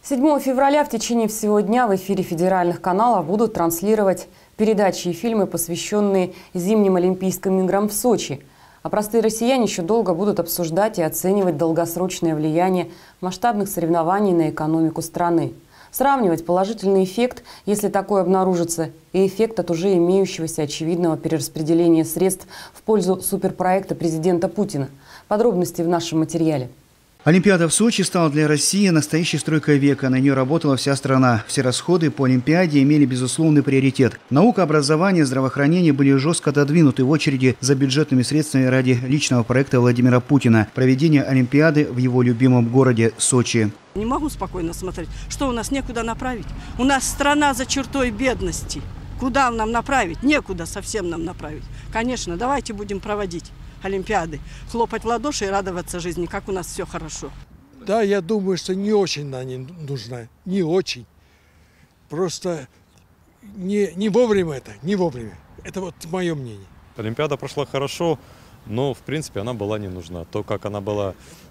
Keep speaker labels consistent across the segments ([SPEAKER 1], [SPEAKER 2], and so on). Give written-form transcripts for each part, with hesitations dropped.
[SPEAKER 1] 7 февраля в течение всего дня в эфире федеральных каналов будут транслировать передачи и фильмы, посвященные зимним Олимпийским играм в Сочи. А простые россияне еще долго будут обсуждать и оценивать долгосрочное влияние масштабных соревнований на экономику страны. Сравнивать положительный эффект, если такой обнаружится, и эффект от уже имеющегося очевидного перераспределения средств в пользу суперпроекта президента Путина. Подробности в нашем материале.
[SPEAKER 2] Олимпиада в Сочи стала для России настоящей стройкой века. На нее работала вся страна. Все расходы по Олимпиаде имели безусловный приоритет. Наука, образование, здравоохранение были жестко отодвинуты в очереди за бюджетными средствами ради личного проекта Владимира Путина – проведения Олимпиады в его любимом городе Сочи.
[SPEAKER 3] Не могу спокойно смотреть, что у нас некуда направить. У нас страна за чертой бедности. Куда нам направить? Некуда совсем нам направить. Конечно, давайте будем проводить Олимпиады, хлопать в ладоши и радоваться жизни, как у нас все хорошо.
[SPEAKER 4] Да, я думаю, что не очень она не нужна, не очень. Просто не вовремя это, не вовремя. Это вот мое мнение.
[SPEAKER 5] Олимпиада прошла хорошо, но в принципе она была не нужна. То, как она была,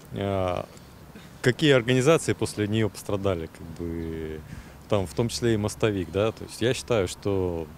[SPEAKER 5] какие организации после нее пострадали, там, в том числе и «Мостовик», да, то есть я считаю, что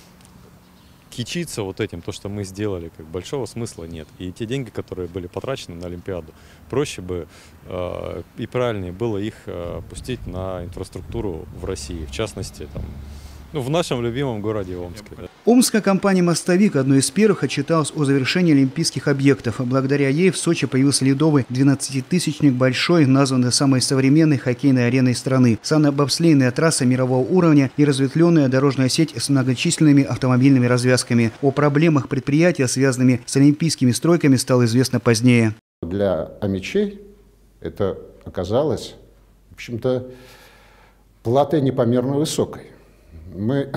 [SPEAKER 5] кичиться вот этим, то, что мы сделали, большого смысла нет. И те деньги, которые были потрачены на Олимпиаду, проще бы и правильнее было их пустить на инфраструктуру в России, в частности, в нашем любимом городе Омске. Да.
[SPEAKER 2] Омская компания «Мостовик» одной из первых отчиталась о завершении олимпийских объектов. Благодаря ей в Сочи появился ледовый 12-тысячник большой, названный самой современной хоккейной ареной страны, санно-бобслейная трасса мирового уровня и разветвленная дорожная сеть с многочисленными автомобильными развязками. О проблемах предприятия, связанными с олимпийскими стройками, стало известно позднее.
[SPEAKER 6] Для омичей это оказалось, в общем-то, платой непомерно высокой. Мы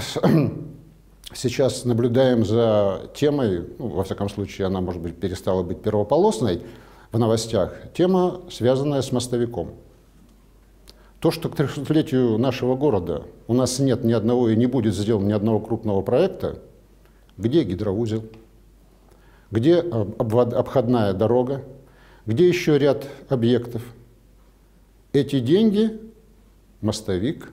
[SPEAKER 6] сейчас наблюдаем за темой, во всяком случае, она, может быть, перестала быть первополосной в новостях, тема, связанная с мостовиком. То, что к 300-летию нашего города у нас нет ни одного и не будет сделано ни одного крупного проекта, где гидроузел, где обходная дорога, где еще ряд объектов. Эти деньги мостовик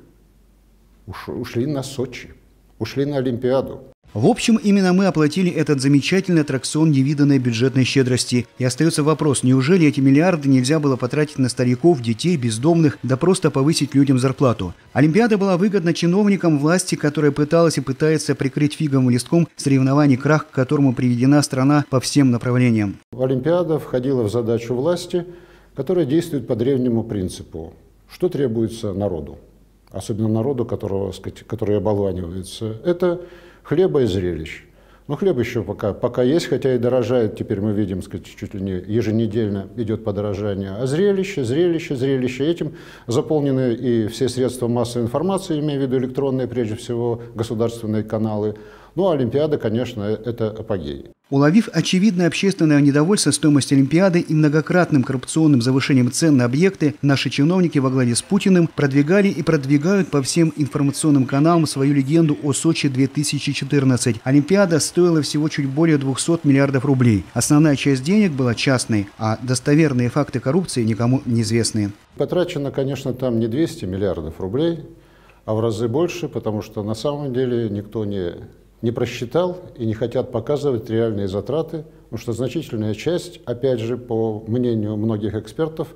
[SPEAKER 6] ушли на Сочи, ушли на Олимпиаду.
[SPEAKER 2] В общем, именно мы оплатили этот замечательный аттракцион невиданной бюджетной щедрости. И остается вопрос, неужели эти миллиарды нельзя было потратить на стариков, детей, бездомных, да просто повысить людям зарплату? Олимпиада была выгодна чиновникам власти, которая пыталась и пытается прикрыть фиговым листком соревнований крах, к которому приведена страна по всем направлениям.
[SPEAKER 6] Олимпиада входила в задачу власти, которая действует по древнему принципу. Что требуется народу? Особенно народу, который оболванивается, это хлеба и зрелищ. Но хлеб еще пока есть, хотя и дорожает, теперь мы видим, чуть ли не еженедельно идет подорожание. А зрелище. Этим заполнены и все средства массовой информации, имея в виду электронные, прежде всего, государственные каналы. Ну, а Олимпиада, конечно, это апогей.
[SPEAKER 2] Уловив очевидное общественное недовольство стоимостью Олимпиады и многократным коррупционным завышением цен на объекты, наши чиновники во главе с Путиным продвигали и продвигают по всем информационным каналам свою легенду о Сочи-2014. Олимпиада стоила всего чуть более 200 миллиардов рублей. Основная часть денег была частной, а достоверные факты коррупции никому неизвестны.
[SPEAKER 6] Потрачено, конечно, там не 200 миллиардов рублей, а в разы больше, потому что на самом деле никто не просчитал и не хотят показывать реальные затраты, потому что значительная часть, опять же, по мнению многих экспертов,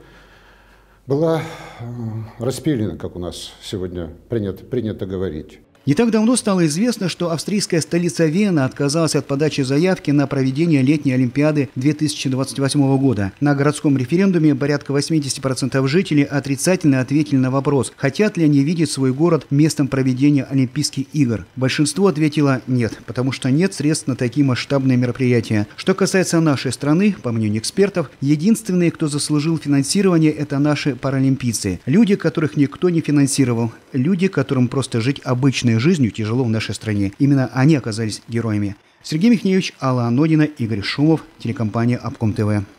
[SPEAKER 6] была распилена, как у нас сегодня принято говорить.
[SPEAKER 2] Не так давно стало известно, что австрийская столица Вена отказалась от подачи заявки на проведение летней Олимпиады 2028 года. На городском референдуме порядка 80% жителей отрицательно ответили на вопрос, хотят ли они видеть свой город местом проведения Олимпийских игр. Большинство ответило нет, потому что нет средств на такие масштабные мероприятия. Что касается нашей страны, по мнению экспертов, единственные, кто заслужил финансирование, это наши паралимпийцы. Люди, которых никто не финансировал. Люди, которым просто жить обычной жизнью тяжело в нашей стране. Именно они оказались героями. Сергей Михневич, Алла Анодина, Игорь Шумов, телекомпания Обком ТВ.